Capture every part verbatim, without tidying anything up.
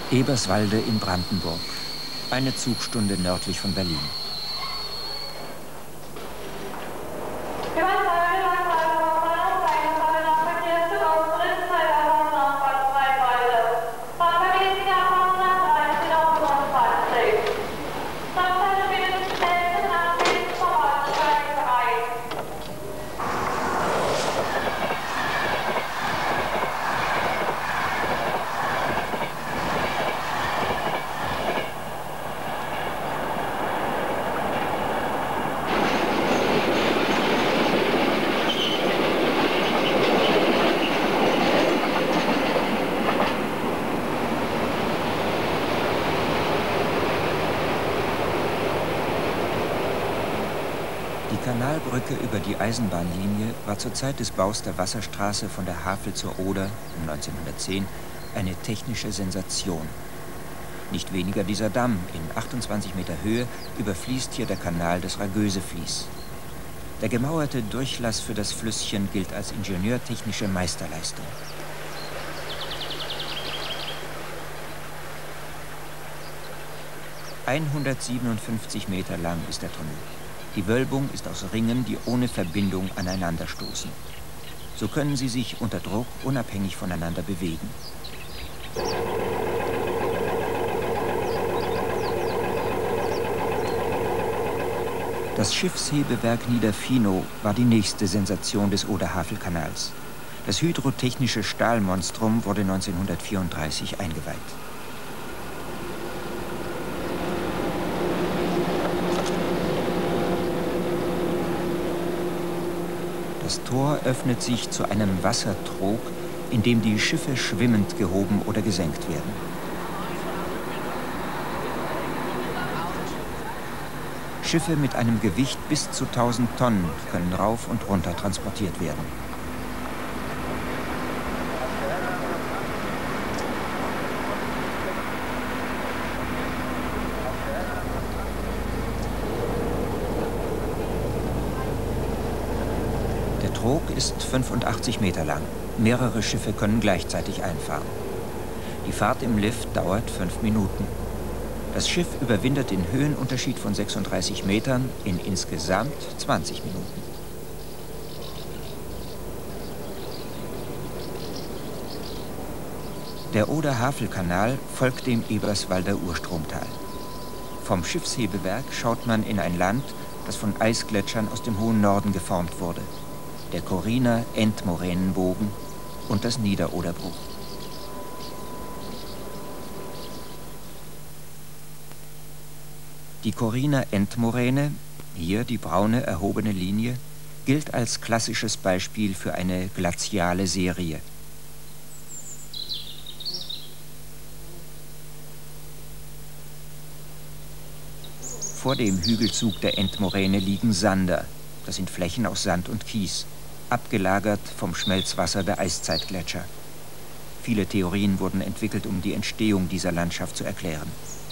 Eberswalde in Brandenburg, eine Zugstunde nördlich von Berlin. Die Kanalbrücke über die Eisenbahnlinie war zur Zeit des Baus der Wasserstraße von der Havel zur Oder um neunzehnhundertzehn eine technische Sensation. Nicht weniger dieser Damm in achtundzwanzig Meter Höhe überfließt hier der Kanal des Ragösefließ. Der gemauerte Durchlass für das Flüsschen gilt als ingenieurtechnische Meisterleistung. hundertsiebenundfünfzig Meter lang ist der Tunnel. Die Wölbung ist aus Ringen, die ohne Verbindung aneinanderstoßen. So können sie sich unter Druck unabhängig voneinander bewegen. Das Schiffshebewerk Niederfinow war die nächste Sensation des Oder-Havel-Kanals. Das hydrotechnische Stahlmonstrum wurde neunzehnhundertvierunddreißig eingeweiht. Das Tor öffnet sich zu einem Wassertrog, in dem die Schiffe schwimmend gehoben oder gesenkt werden. Schiffe mit einem Gewicht bis zu tausend Tonnen können rauf und runter transportiert werden. Der Trog ist fünfundachtzig Meter lang. Mehrere Schiffe können gleichzeitig einfahren. Die Fahrt im Lift dauert fünf Minuten. Das Schiff überwindet den Höhenunterschied von sechsunddreißig Metern in insgesamt zwanzig Minuten. Der Oder-Havel-Kanal folgt dem Eberswalder Urstromtal. Vom Schiffshebewerk schaut man in ein Land, das von Eisgletschern aus dem hohen Norden geformt wurde. Der Corriner Endmoränenbogen und das Niederoderbruch. Die Corriner Endmoräne, hier die braune erhobene Linie, gilt als klassisches Beispiel für eine glaziale Serie. Vor dem Hügelzug der Endmoräne liegen Sander. Das sind Flächen aus Sand und Kies, abgelagert vom Schmelzwasser der Eiszeitgletscher. Viele Theorien wurden entwickelt, um die Entstehung dieser Landschaft zu erklären.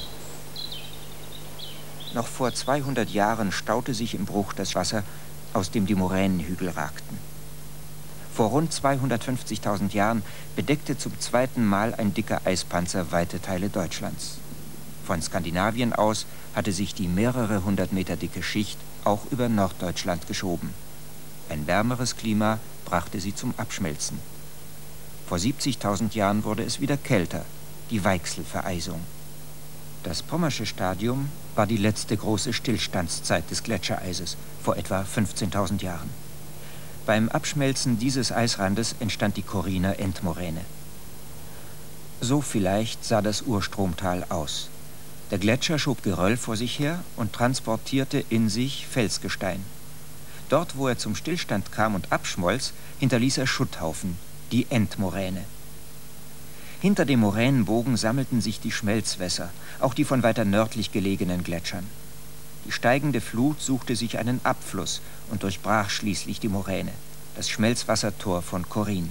Noch vor zweihundert Jahren staute sich im Bruch das Wasser, aus dem die Moränenhügel ragten. Vor rund zweihundertfünfzigtausend Jahren bedeckte zum zweiten Mal ein dicker Eispanzer weite Teile Deutschlands. Von Skandinavien aus hatte sich die mehrere hundert Meter dicke Schicht auch über Norddeutschland geschoben. Ein wärmeres Klima brachte sie zum Abschmelzen. Vor siebzigtausend Jahren wurde es wieder kälter, die Weichselvereisung. Das Pommersche Stadium war die letzte große Stillstandszeit des Gletschereises, vor etwa fünfzehntausend Jahren. Beim Abschmelzen dieses Eisrandes entstand die Corriner Endmoräne. So vielleicht sah das Urstromtal aus. Der Gletscher schob Geröll vor sich her und transportierte in sich Felsgestein. Dort, wo er zum Stillstand kam und abschmolz, hinterließ er Schutthaufen, die Endmoräne. Hinter dem Moränenbogen sammelten sich die Schmelzwässer, auch die von weiter nördlich gelegenen Gletschern. Die steigende Flut suchte sich einen Abfluss und durchbrach schließlich die Moräne, das Schmelzwassertor von Corrin.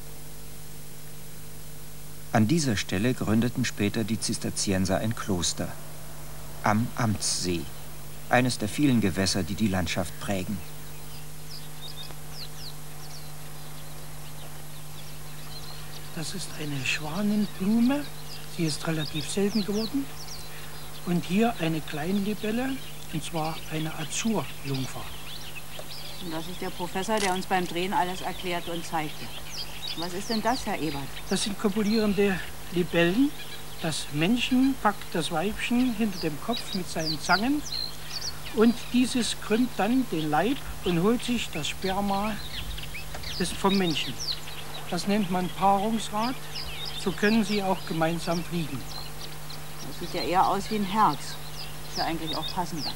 An dieser Stelle gründeten später die Zisterzienser ein Kloster. Am Amtssee, eines der vielen Gewässer, die die Landschaft prägen. Das ist eine Schwanenblume. die ist relativ selten geworden. Und hier eine Kleinlibelle, und zwar eine Azurjungfer. Und das ist der Professor, der uns beim Drehen alles erklärt und zeigte. Was ist denn das, Herr Ebert? Das sind kopulierende Libellen. Das Männchen packt das Weibchen hinter dem Kopf mit seinen Zangen. Und dieses krümmt dann den Leib und holt sich das Sperma des, vom Männchen. Das nennt man Paarungsrad. So können sie auch gemeinsam fliegen. Das sieht ja eher aus wie ein Herz. Ist ja eigentlich auch passender.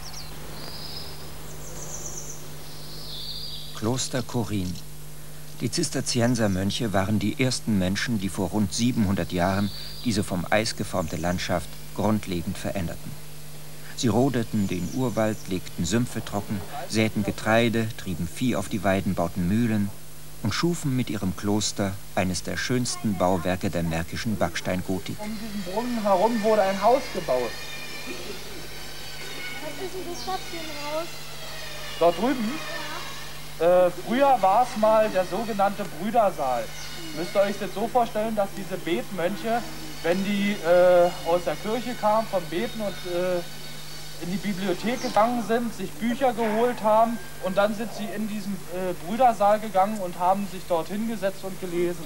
Kloster Korin. Die Zisterziensermönche waren die ersten Menschen, die vor rund siebenhundert Jahren diese vom Eis geformte Landschaft grundlegend veränderten. Sie rodeten den Urwald, legten Sümpfe trocken, säten Getreide, trieben Vieh auf die Weiden, bauten Mühlen und schufen mit ihrem Kloster eines der schönsten Bauwerke der märkischen Backsteingotik. Um diesen Brunnen herum wurde ein Haus gebaut. Was ist denn das für ein Haus? Dort drüben? Äh, früher war es mal der sogenannte Brüdersaal. Müsst ihr euch das so vorstellen, dass diese Betmönche, wenn die äh, aus der Kirche kamen vom Beten und äh, in die Bibliothek gegangen sind, sich Bücher geholt haben und dann sind sie in diesen äh, Brüdersaal gegangen und haben sich dort hingesetzt und gelesen.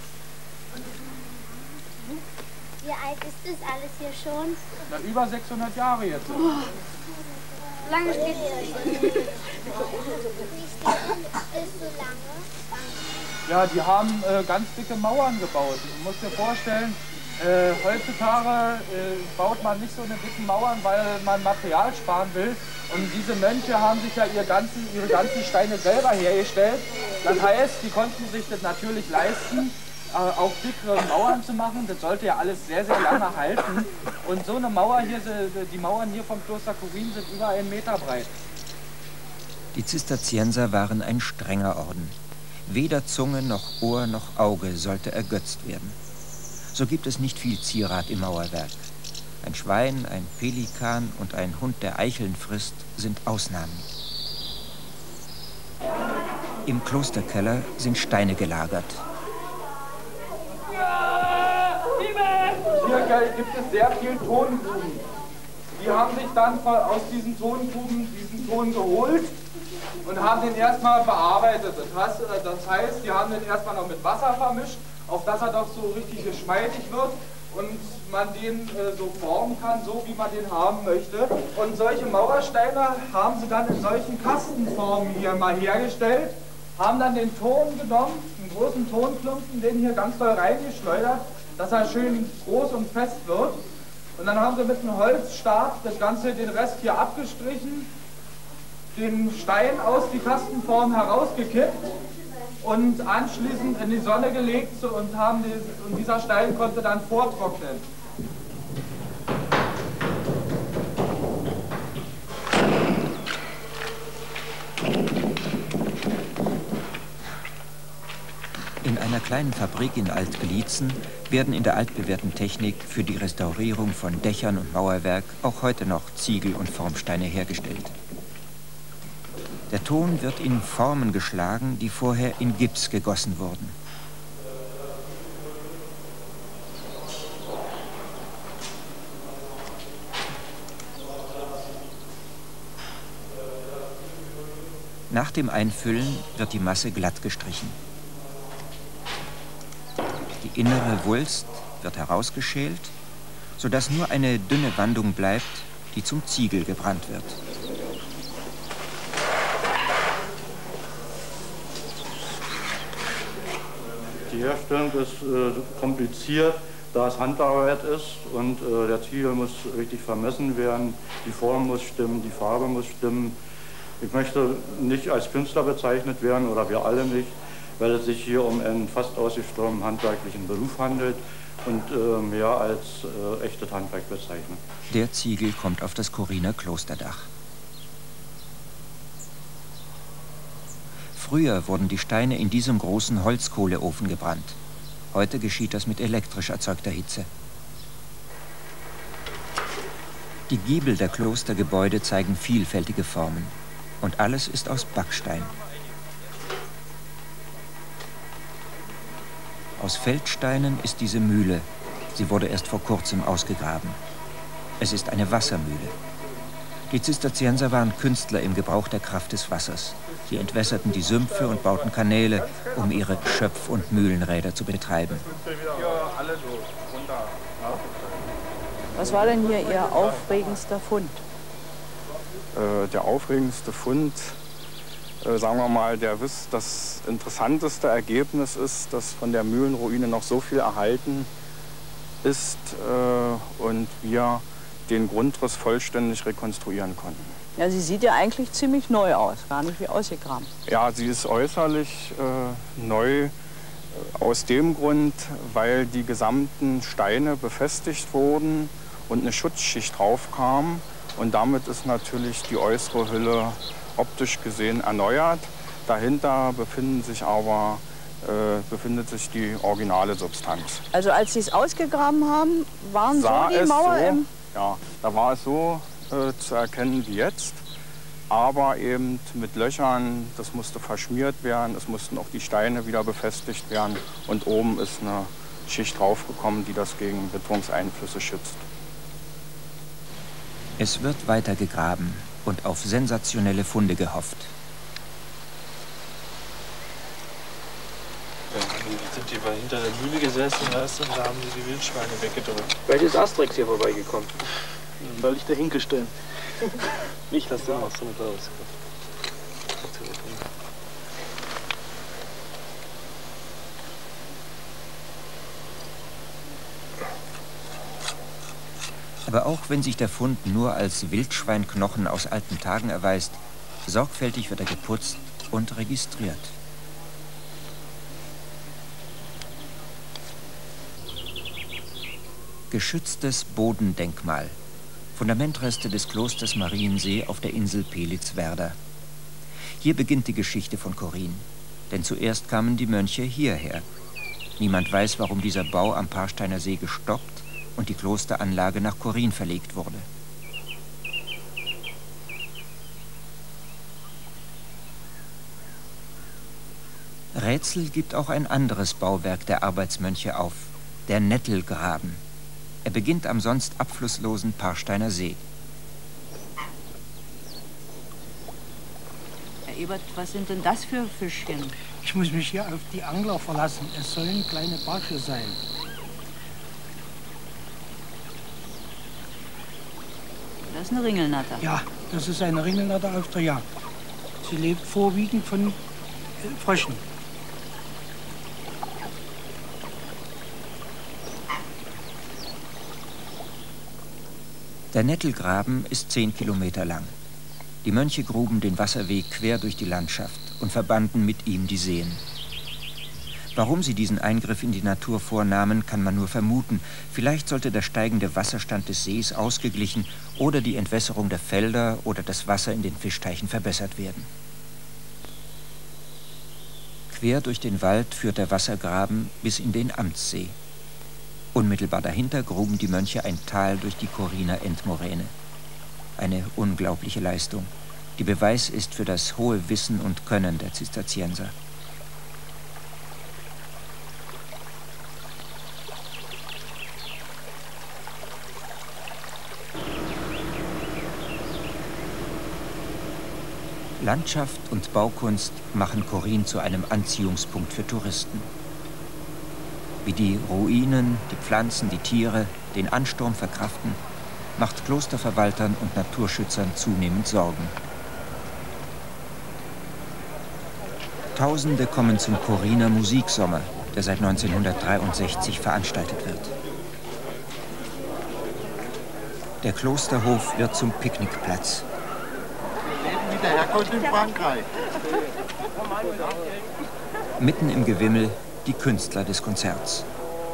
Wie alt ist das alles hier schon? Na, über sechshundert Jahre jetzt. Oh. Lange steht es. Wie steht es so lange? Ja, die haben äh, ganz dicke Mauern gebaut. Du musst dir vorstellen, äh, heutzutage äh, baut man nicht so eine dicken Mauern, weil man Material sparen will. Und diese Mönche haben sich ja ihre ganzen, ihre ganzen Steine selber hergestellt. Das heißt, die konnten sich das natürlich leisten, äh, auch dickere Mauern zu machen. Das sollte ja alles sehr, sehr lange halten. Und so eine Mauer hier, die Mauern hier vom Kloster Korin sind über einen Meter breit. Die Zisterzienser waren ein strenger Orden. Weder Zunge noch Ohr noch Auge sollte ergötzt werden. So gibt es nicht viel Zierat im Mauerwerk. Ein Schwein, ein Pelikan und ein Hund, der Eicheln frisst, sind Ausnahmen. Im Klosterkeller sind Steine gelagert. Hier gibt es sehr viel Tongruben. Die haben sich dann aus diesen Tongruben diesen Ton geholt und haben den erstmal bearbeitet. Das heißt, die haben den erstmal noch mit Wasser vermischt, auf dass er doch so richtig geschmeidig wird und man den äh, so formen kann, so wie man den haben möchte. Und solche Mauersteine haben sie dann in solchen Kastenformen hier mal hergestellt, haben dann den Ton genommen, einen großen Tonklumpen, den hier ganz doll reingeschleudert, dass er schön groß und fest wird. Und dann haben sie mit einem Holzstab das Ganze, den Rest hier abgestrichen, den Stein aus die Kastenform herausgekippt und anschließend in die Sonne gelegt und, haben die, und dieser Stein konnte dann vortrocknen. In einer kleinen Fabrik in Alt-Glitzen werden in der altbewährten Technik für die Restaurierung von Dächern und Mauerwerk auch heute noch Ziegel und Formsteine hergestellt. Der Ton wird in Formen geschlagen, die vorher in Gips gegossen wurden. Nach dem Einfüllen wird die Masse glatt gestrichen. Die innere Wulst wird herausgeschält, sodass nur eine dünne Wandung bleibt, die zum Ziegel gebrannt wird. Die Herstellung ist äh, kompliziert, da es Handarbeit ist und äh, der Ziegel muss richtig vermessen werden, die Form muss stimmen, die Farbe muss stimmen. Ich möchte nicht als Künstler bezeichnet werden, oder wir alle nicht, weil es sich hier um einen fast ausgestorbenen handwerklichen Beruf handelt und äh, mehr als äh, echtes Handwerk bezeichnet. Der Ziegel kommt auf das Koriner Klosterdach. Früher wurden die Steine in diesem großen Holzkohleofen gebrannt. Heute geschieht das mit elektrisch erzeugter Hitze. Die Giebel der Klostergebäude zeigen vielfältige Formen. Und alles ist aus Backstein. Aus Feldsteinen ist diese Mühle, Sie wurde erst vor kurzem ausgegraben. Es ist eine Wassermühle. Die Zisterzienser waren Künstler im Gebrauch der Kraft des Wassers. Sie entwässerten die Sümpfe und bauten Kanäle, um ihre Schöpf- und Mühlenräder zu betreiben. Was war denn hier Ihr aufregendster Fund? Äh, der aufregendste Fund, äh, sagen wir mal, der das interessanteste Ergebnis ist, dass von der Mühlenruine noch so viel erhalten ist äh, und wir den Grundriss vollständig rekonstruieren konnten. Ja, sie sieht ja eigentlich ziemlich neu aus, gar nicht wie ausgegraben. Ja, sie ist äußerlich äh, neu äh, aus dem Grund, weil die gesamten Steine befestigt wurden und eine Schutzschicht drauf kam. Und damit ist natürlich die äußere Hülle optisch gesehen erneuert. Dahinter befinden sich aber, äh, befindet sich die originale Substanz. Also als Sie es ausgegraben haben, waren Sah so die Mauer so, im... Ja, da war es so äh, zu erkennen wie jetzt, aber eben mit Löchern, das musste verschmiert werden, es mussten auch die Steine wieder befestigt werden und oben ist eine Schicht draufgekommen, die das gegen Witterungseinflüsse schützt. Es wird weiter gegraben und auf sensationelle Funde gehofft. Ja, die sind die mal hinter der Mühle gesessen, weißt du, und da haben die die Wildschweine weggedrückt. Vielleicht ist Asterix hier vorbeigekommen. Soll ich da hingestellt? Nicht, dass du machst, so mit raus. Aber auch wenn sich der Fund nur als Wildschweinknochen aus alten Tagen erweist, sorgfältig wird er geputzt und registriert. Geschütztes Bodendenkmal. Fundamentreste des Klosters Mariensee auf der Insel Pelitz-Werda. Hier beginnt die Geschichte von Korin. Denn zuerst kamen die Mönche hierher. Niemand weiß, warum dieser Bau am Paarsteiner See gestoppt und die Klosteranlage nach Korin verlegt wurde. Rätsel gibt auch ein anderes Bauwerk der Arbeitsmönche auf, der Nettelgraben. Er beginnt am sonst abflusslosen Paarsteiner See. Herr Ebert, was sind denn das für Fischchen? Ich muss mich hier auf die Angler verlassen. Es sollen kleine Barsche sein. Das ist eine Ringelnatter. Ja, das ist eine Ringelnatter auf der Jagd. Sie lebt vorwiegend von äh, Fröschen. Der Nettelgraben ist zehn Kilometer lang. Die Mönche gruben den Wasserweg quer durch die Landschaft und verbanden mit ihm die Seen. Warum sie diesen Eingriff in die Natur vornahmen, kann man nur vermuten. Vielleicht sollte der steigende Wasserstand des Sees ausgeglichen oder die Entwässerung der Felder oder das Wasser in den Fischteichen verbessert werden. Quer durch den Wald führt der Wassergraben bis in den Amtssee. Unmittelbar dahinter gruben die Mönche ein Tal durch die Koriner Endmoräne. Eine unglaubliche Leistung, die Beweis ist für das hohe Wissen und Können der Zisterzienser. Landschaft und Baukunst machen Korin zu einem Anziehungspunkt für Touristen. Wie die Ruinen, die Pflanzen, die Tiere den Ansturm verkraften, macht Klosterverwaltern und Naturschützern zunehmend Sorgen. Tausende kommen zum Koriner Musiksommer, der seit neunzehnhundertdreiundsechzig veranstaltet wird. Der Klosterhof wird zum Picknickplatz. Wie der Herkunft in Frankreich. Mitten im Gewimmel die Künstler des Konzerts.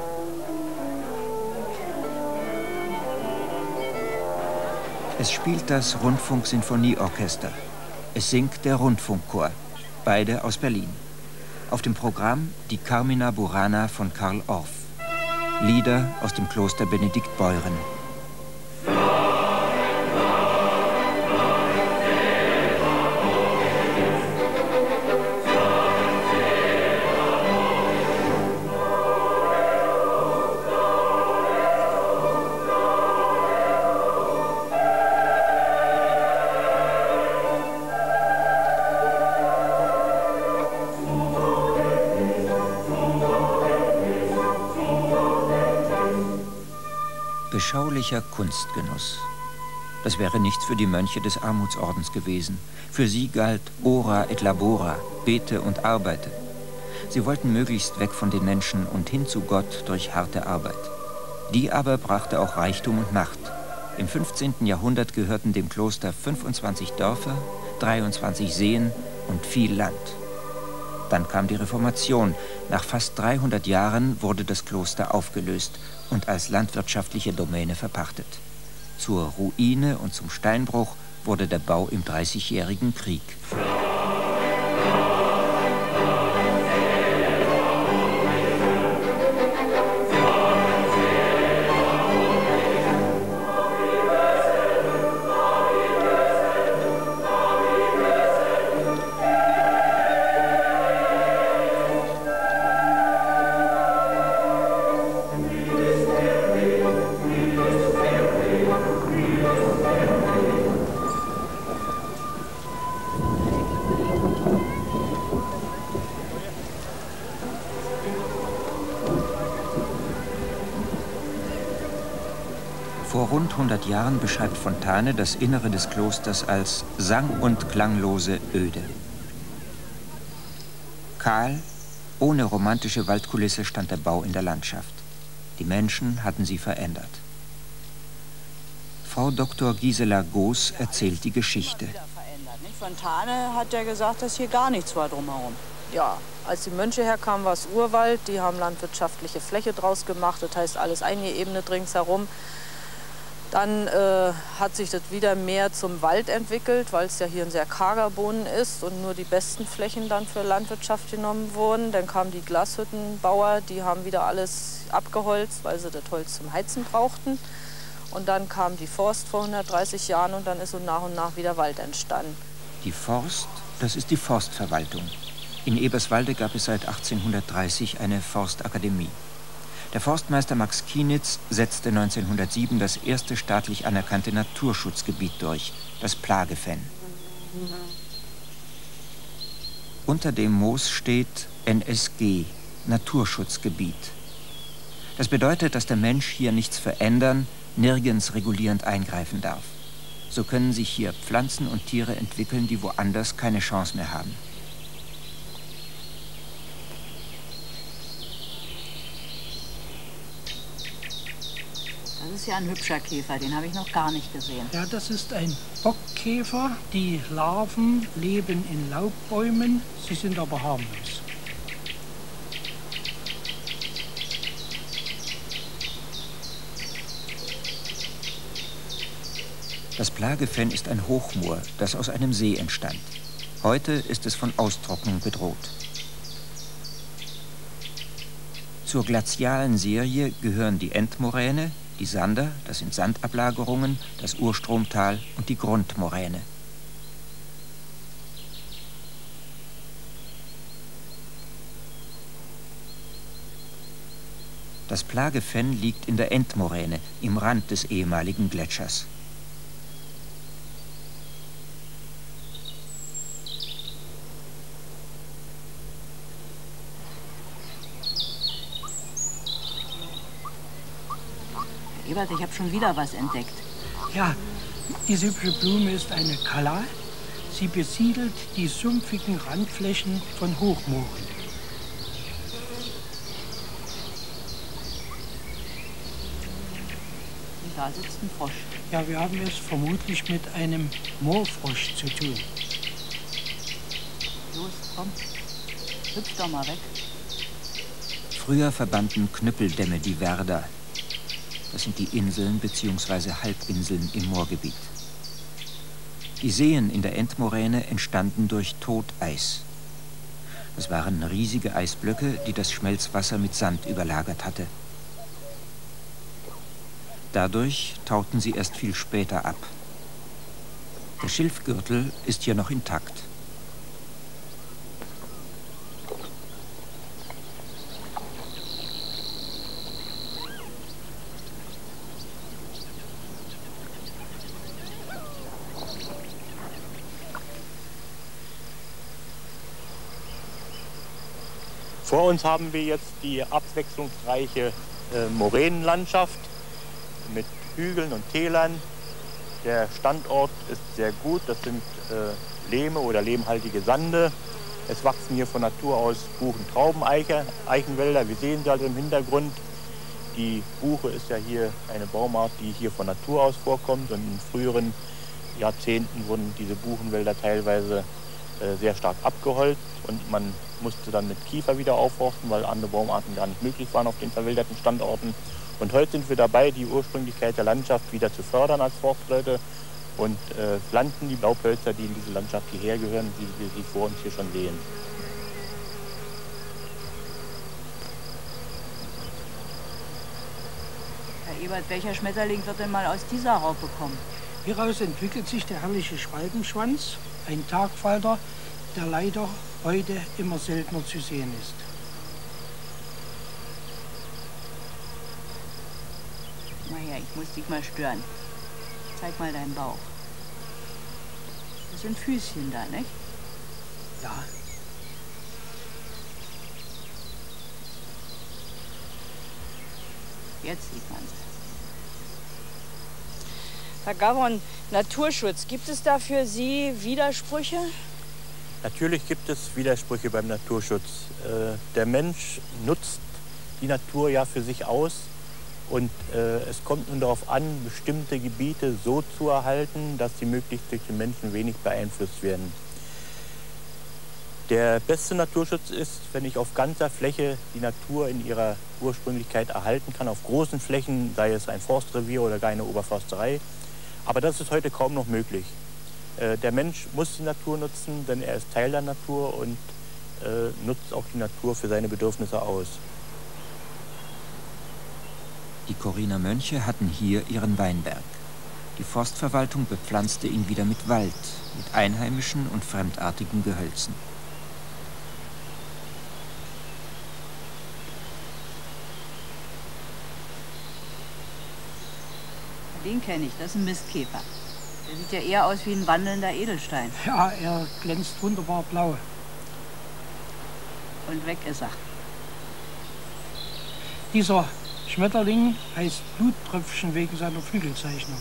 Es spielt das Rundfunksinfonieorchester. Es singt der Rundfunkchor, beide aus Berlin. Auf dem Programm die Carmina Burana von Karl Orff. Lieder aus dem Kloster Benediktbeuern. Beschaulicher Kunstgenuss. Das wäre nichts für die Mönche des Armutsordens gewesen. Für sie galt ora et labora, bete und arbeite. Sie wollten möglichst weg von den Menschen und hin zu Gott durch harte Arbeit. Die aber brachte auch Reichtum und Macht. Im fünfzehnten Jahrhundert gehörten dem Kloster fünfundzwanzig Dörfer, dreiundzwanzig Seen und viel Land. Dann kam die Reformation. Nach fast dreihundert Jahren wurde das Kloster aufgelöst und als landwirtschaftliche Domäne verpachtet. Zur Ruine und zum Steinbruch wurde der Bau im Dreißigjährigen Krieg. Vor rund hundert Jahren beschreibt Fontane das Innere des Klosters als sang- und klanglose Öde. Kahl, ohne romantische Waldkulisse stand der Bau in der Landschaft. Die Menschen hatten sie verändert. Frau Doktor Gisela Goos erzählt die Geschichte. Fontane hat ja gesagt, dass hier gar nichts war drumherum. Ja, als die Mönche herkamen, war es Urwald. Die haben landwirtschaftliche Fläche draus gemacht. Das heißt, alles eingeebnet ringsherum. Dann äh, hat sich das wieder mehr zum Wald entwickelt, weil es ja hier ein sehr karger Boden ist und nur die besten Flächen dann für Landwirtschaft genommen wurden. Dann kamen die Glashüttenbauer, die haben wieder alles abgeholzt, weil sie das Holz zum Heizen brauchten. Und dann kam die Forst vor hundertdreißig Jahren und dann ist so nach und nach wieder Wald entstanden. Die Forst, das ist die Forstverwaltung. In Eberswalde gab es seit achtzehnhundertdreißig eine Forstakademie. Der Forstmeister Max Kienitz setzte neunzehnhundertsieben das erste staatlich anerkannte Naturschutzgebiet durch, das Plagefenn. Unter dem Moos steht N S G, Naturschutzgebiet. Das bedeutet, dass der Mensch hier nichts verändern, nirgends regulierend eingreifen darf. So können sich hier Pflanzen und Tiere entwickeln, die woanders keine Chance mehr haben. Das ist ja ein hübscher Käfer, den habe ich noch gar nicht gesehen. Ja, das ist ein Bockkäfer. Die Larven leben in Laubbäumen, sie sind aber harmlos. Das Plagefenn ist ein Hochmoor, das aus einem See entstand. Heute ist es von Austrocknung bedroht. Zur glazialen Serie gehören die Endmoräne, die Sander, das sind Sandablagerungen, das Urstromtal und die Grundmoräne. Das Plagefenn liegt in der Endmoräne, im Rand des ehemaligen Gletschers. Ebert, ich habe schon wieder was entdeckt. Ja, diese hübsche Blume ist eine Kala. Sie besiedelt die sumpfigen Randflächen von Hochmooren. Und da sitzt ein Frosch. Ja, wir haben es vermutlich mit einem Moorfrosch zu tun. Los, komm, hüpf doch mal weg. Früher verbanden Knüppeldämme die Werder. Das sind die Inseln bzw. Halbinseln im Moorgebiet. Die Seen in der Endmoräne entstanden durch Toteis. Das waren riesige Eisblöcke, die das Schmelzwasser mit Sand überlagert hatte. Dadurch tauten sie erst viel später ab. Der Schilfgürtel ist hier noch intakt. Vor uns haben wir jetzt die abwechslungsreiche äh, Moränenlandschaft. mit Hügeln und Tälern. Der Standort ist sehr gut, das sind äh, Lehme oder lehmhaltige Sande. Es wachsen hier von Natur aus Buchen, Trauben, Eiche, Eichenwälder. Wir sehen sie also im Hintergrund. Die Buche ist ja hier eine Baumart, die hier von Natur aus vorkommt. Und in früheren Jahrzehnten wurden diese Buchenwälder teilweise äh, sehr stark abgeholzt. Und man musste dann mit Kiefer wieder aufforsten, weil andere Baumarten gar nicht möglich waren auf den verwilderten Standorten. Und heute sind wir dabei, die Ursprünglichkeit der Landschaft wieder zu fördern als Forstleute und äh, pflanzen die Laubhölzer, die in diese Landschaft hierher gehören, wie wir sie vor uns hier schon sehen. Herr Ebert, welcher Schmetterling wird denn mal aus dieser Raupe kommen? Hieraus entwickelt sich der herrliche Schwalbenschwanz, ein Tagfalter, der leider heute immer seltener zu sehen ist. Na ja, ich muss dich mal stören. Zeig mal deinen Bauch. Das sind Füßchen da, nicht? Ja. Jetzt sieht man's. Herr Gavron, Naturschutz, gibt es da für Sie Widersprüche? Natürlich gibt es Widersprüche beim Naturschutz. Äh, der Mensch nutzt die Natur ja für sich aus. Und äh, es kommt nun darauf an, bestimmte Gebiete so zu erhalten, dass sie möglichst durch den Menschen wenig beeinflusst werden. Der beste Naturschutz ist, wenn ich auf ganzer Fläche die Natur in ihrer Ursprünglichkeit erhalten kann, auf großen Flächen, sei es ein Forstrevier oder gar eine Oberförsterei. Aber das ist heute kaum noch möglich. Äh, der Mensch muss die Natur nutzen, denn er ist Teil der Natur und äh, nutzt auch die Natur für seine Bedürfnisse aus. Die Corriner Mönche hatten hier ihren Weinberg. Die Forstverwaltung bepflanzte ihn wieder mit Wald, mit einheimischen und fremdartigen Gehölzen. Den kenne ich, das ist ein Mistkäfer. Der sieht ja eher aus wie ein wandelnder Edelstein. Ja, er glänzt wunderbar blau. Und weg ist er. Dieser Schmetterling heißt Bluttröpfchen wegen seiner Flügelzeichnung.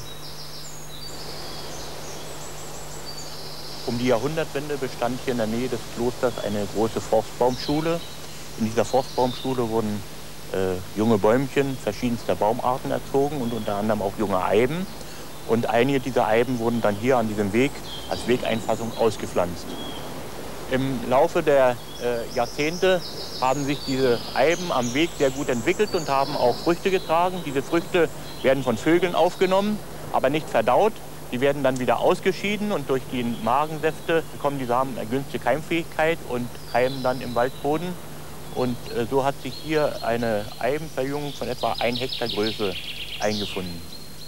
Um die Jahrhundertwende bestand hier in der Nähe des Klosters eine große Forstbaumschule. In dieser Forstbaumschule wurden äh, junge Bäumchen verschiedenster Baumarten erzogen und unter anderem auch junge Eiben. Und einige dieser Eiben wurden dann hier an diesem Weg als Wegeinfassung ausgepflanzt. Im Laufe der äh, Jahrzehnte haben sich diese Eiben am Weg sehr gut entwickelt und haben auch Früchte getragen. Diese Früchte werden von Vögeln aufgenommen, aber nicht verdaut. Die werden dann wieder ausgeschieden und durch die Magensäfte bekommen die Samen eine günstige Keimfähigkeit und keimen dann im Waldboden. Und äh, so hat sich hier eine Eibenverjüngung von etwa ein Hektar Größe eingefunden.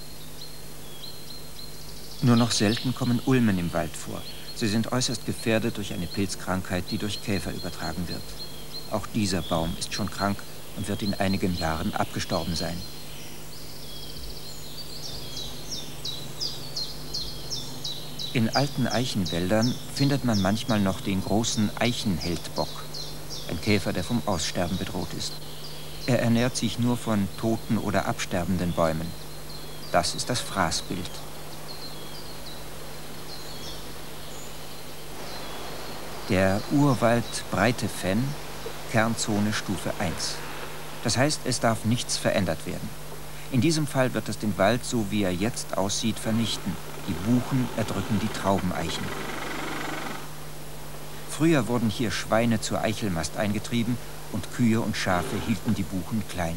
Nur noch selten kommen Ulmen im Wald vor. Sie sind äußerst gefährdet durch eine Pilzkrankheit, die durch Käfer übertragen wird. Auch dieser Baum ist schon krank und wird in einigen Jahren abgestorben sein. In alten Eichenwäldern findet man manchmal noch den großen Eichenheldbock, ein Käfer, der vom Aussterben bedroht ist. Er ernährt sich nur von toten oder absterbenden Bäumen. Das ist das Fraßbild. Der Urwald Breite Fenn, Kernzone Stufe eins. Das heißt, es darf nichts verändert werden. In diesem Fall wird es den Wald, so wie er jetzt aussieht, vernichten. Die Buchen erdrücken die Traubeneichen. Früher wurden hier Schweine zur Eichelmast eingetrieben und Kühe und Schafe hielten die Buchen klein.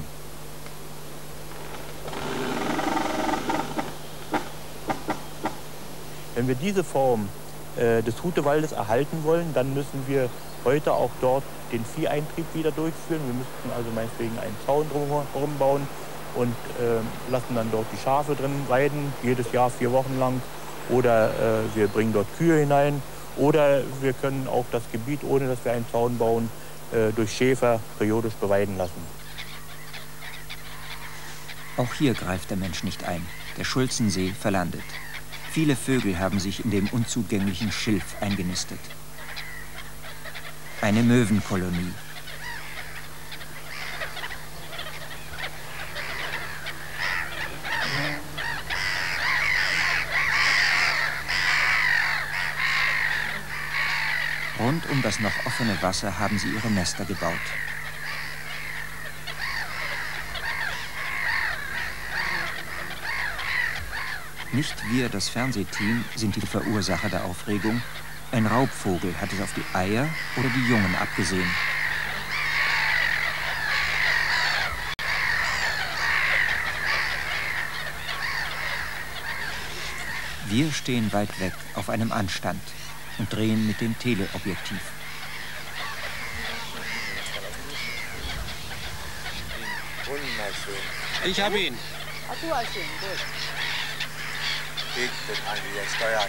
Wenn wir diese Form äh, des Hutewaldes erhalten wollen, dann müssen wir heute auch dort den Vieheintrieb wieder durchführen. Wir müssten also meinetwegen einen Zaun drumherum bauen und äh, lassen dann dort die Schafe drin weiden, jedes Jahr vier Wochen lang. Oder äh, wir bringen dort Kühe hinein. Oder wir können auch das Gebiet, ohne dass wir einen Zaun bauen, äh, durch Schäfer periodisch beweiden lassen. Auch hier greift der Mensch nicht ein. Der Schulzensee verlandet. Viele Vögel haben sich in dem unzugänglichen Schilf eingenistet. Eine Möwenkolonie. Rund um das noch offene Wasser haben sie ihre Nester gebaut. Nicht wir, das Fernsehteam, sind die Verursacher der Aufregung. Ein Raubvogel hat es auf die Eier oder die Jungen abgesehen. Wir stehen weit weg auf einem Anstand und drehen mit dem Teleobjektiv. Ich habe ihn. Ach, du hast ihn, gut. Ich bin an der Steuer.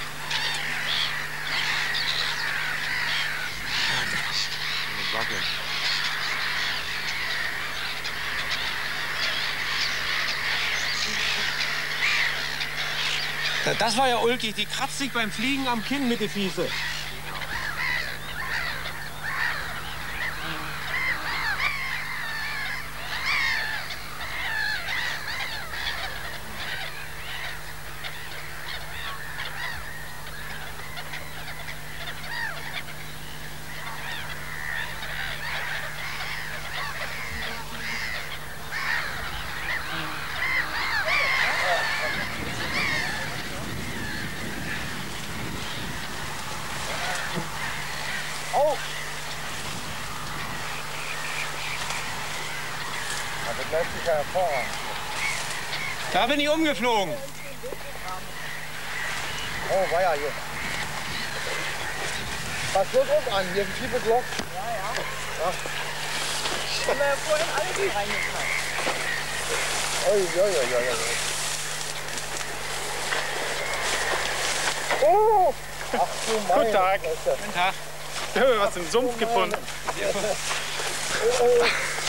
Das war ja ulkig. Die kratzt sich beim Fliegen am Kinn mit den Füßen. Oh! Das läuft sich ja hervorragend. Da bin ich umgeflogen. Oh, war ja hier. Was wird uns an? Hier ist ein tiefes Loch. Ja, ja. Ja. Haben wir ja vorhin alles reingefallen. Ui, ui, ui, ui, ui. Oh! Ach du meine Guten Tag. Fresse. Guten Tag. Ich habe was im Sumpf gefunden. Oh, oh.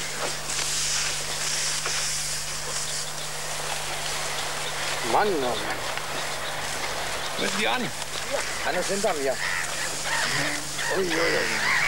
Mann, oh Mann. Müssen die an? Einer ist hinter mir. Ui, ui, ui.